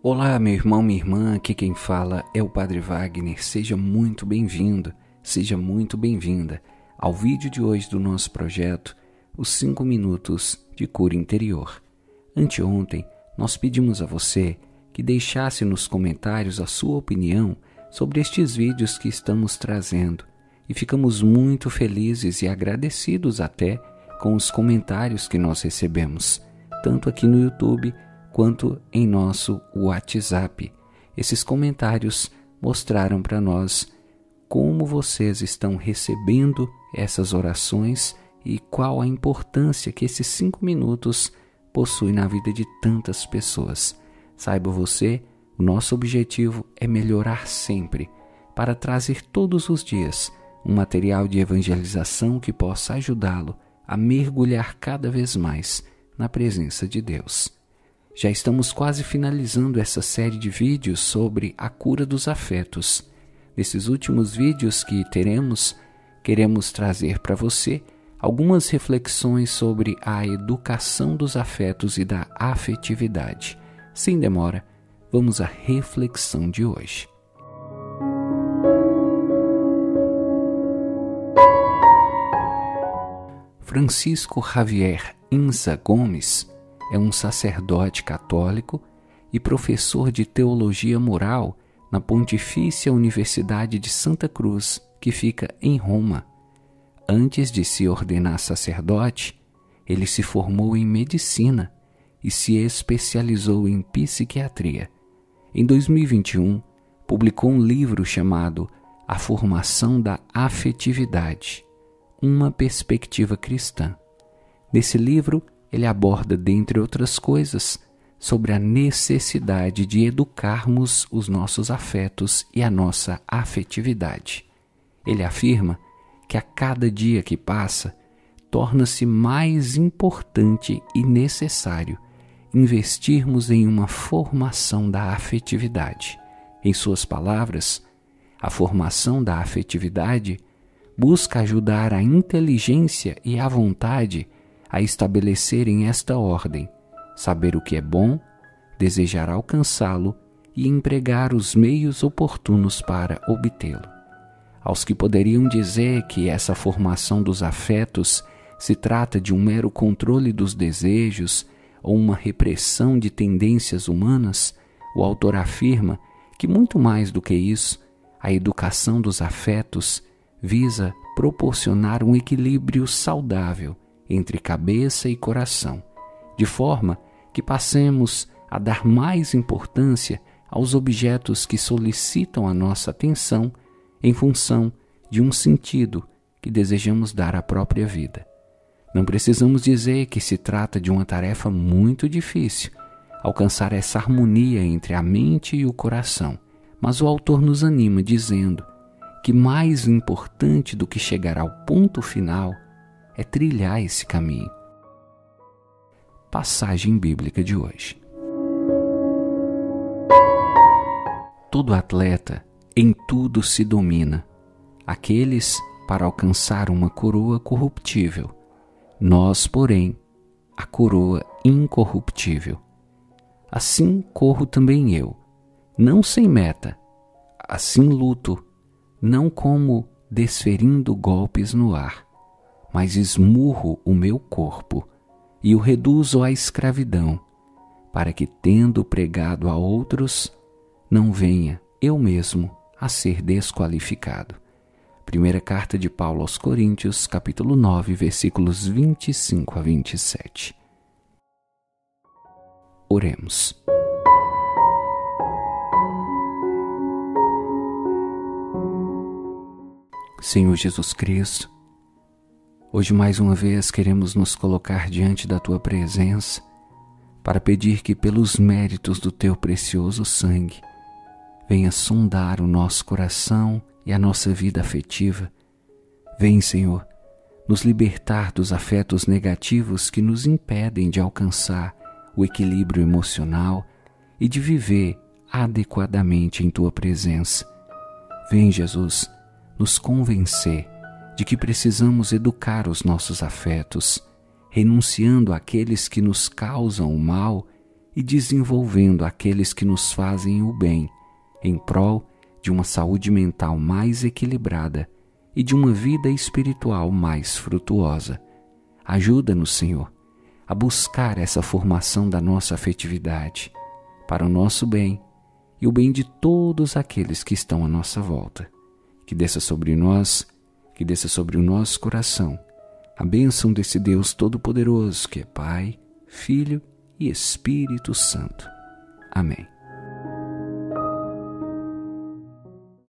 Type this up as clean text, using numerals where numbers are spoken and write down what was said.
Olá, meu irmão, minha irmã, aqui quem fala é o Padre Wagner. Seja muito bem-vindo, seja muito bem-vinda ao vídeo de hoje do nosso projeto, os 5 minutos de cura interior. Anteontem, nós pedimos a você que deixasse nos comentários a sua opinião sobre estes vídeos que estamos trazendo e ficamos muito felizes e agradecidos até com os comentários que nós recebemos, tanto aqui no YouTube quanto em nosso WhatsApp. Esses comentários mostraram para nós como vocês estão recebendo essas orações e qual a importância que esses 5 minutos possuem na vida de tantas pessoas. Saiba você, o nosso objetivo é melhorar sempre, para trazer todos os dias um material de evangelização que possa ajudá-lo a mergulhar cada vez mais na presença de Deus. Já estamos quase finalizando essa série de vídeos sobre a cura dos afetos. Nesses últimos vídeos que queremos trazer para você algumas reflexões sobre a educação dos afetos e da afetividade. Sem demora, vamos à reflexão de hoje. Francisco Javier Inza Gomes é um sacerdote católico e professor de teologia moral na Pontifícia Universidade de Santa Cruz, que fica em Roma. Antes de se ordenar sacerdote, ele se formou em medicina e se especializou em psiquiatria. Em 2021, publicou um livro chamado A Formação da Afetividade, uma perspectiva cristã. Nesse livro, ele aborda, dentre outras coisas, sobre a necessidade de educarmos os nossos afetos e a nossa afetividade. Ele afirma que a cada dia que passa, torna-se mais importante e necessário investirmos em uma formação da afetividade. Em suas palavras, a formação da afetividade busca ajudar a inteligência e a vontade a estabelecerem esta ordem: saber o que é bom, desejar alcançá-lo e empregar os meios oportunos para obtê-lo. Aos que poderiam dizer que essa formação dos afetos se trata de um mero controle dos desejos ou uma repressão de tendências humanas, o autor afirma que, muito mais do que isso, a educação dos afetos visa proporcionar um equilíbrio saudável entre cabeça e coração, de forma que passemos a dar mais importância aos objetos que solicitam a nossa atenção em função de um sentido que desejamos dar à própria vida. Não precisamos dizer que se trata de uma tarefa muito difícil, alcançar essa harmonia entre a mente e o coração, mas o autor nos anima dizendo que mais importante do que chegar ao ponto final é trilhar esse caminho. Passagem bíblica de hoje. Todo atleta em tudo se domina, aqueles para alcançar uma coroa corruptível, nós, porém, a coroa incorruptível. Assim corro também eu, não sem meta, assim luto, não como desferindo golpes no ar, mas esmurro o meu corpo e o reduzo à escravidão, para que, tendo pregado a outros, não venha eu mesmo a ser desqualificado. Primeira carta de Paulo aos Coríntios, capítulo 9, versículos 25 a 27. Oremos. Senhor Jesus Cristo, hoje mais uma vez queremos nos colocar diante da Tua presença para pedir que, pelos méritos do Teu precioso sangue, venha sondar o nosso coração e a nossa vida afetiva. Vem, Senhor, nos libertar dos afetos negativos que nos impedem de alcançar o equilíbrio emocional e de viver adequadamente em Tua presença. Vem, Jesus, nos convencer de que precisamos educar os nossos afetos, renunciando àqueles que nos causam o mal e desenvolvendo aqueles que nos fazem o bem, em prol de uma saúde mental mais equilibrada e de uma vida espiritual mais frutuosa. Ajuda-nos, Senhor, a buscar essa formação da nossa afetividade para o nosso bem e o bem de todos aqueles que estão à nossa volta. Que desça sobre nós, que desça sobre o nosso coração, a bênção desse Deus Todo-Poderoso, que é Pai, Filho e Espírito Santo. Amém.